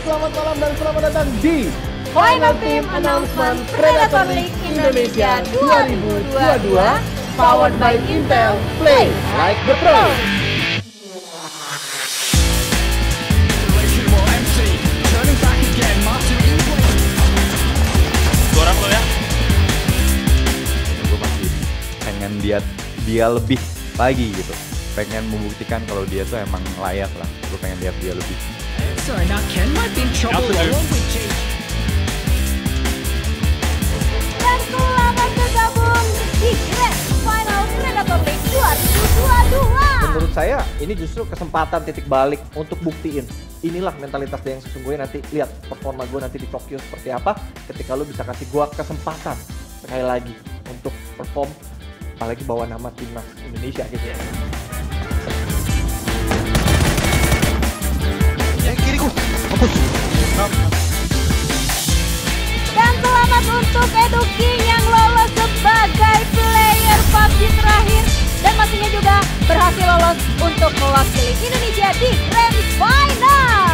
selamat malam dan selamat datang di Final Team Announcement Predator League Indonesia 2022 powered by Intel. Play like the pro. Orang lo ya. Gue masih pengen dia lebih lagi gitu. Pengen membuktikan kalau dia tuh emang layak lah. Gue pengen lihat dia lebih. Sorry, now Ken might be in trouble along with Jake. Dan selamat bergabung di Grand Final Predator League 2022. Menurut saya ini justru kesempatan titik balik untuk buktiin. Inilah mentalitas dia yang sesungguhnya. Nanti lihat performa gue nanti di Tokyo seperti apa ketika lu bisa kasih gue kesempatan sekali lagi untuk perform, apalagi bawa nama timnas Indonesia gitu ya. Kiriku, fokus. Dan selamat untuk Eduking yang lolos sebagai player PUBG terakhir. Dan pastinya juga berhasil lolos untuk mewakili Indonesia di Grand Final.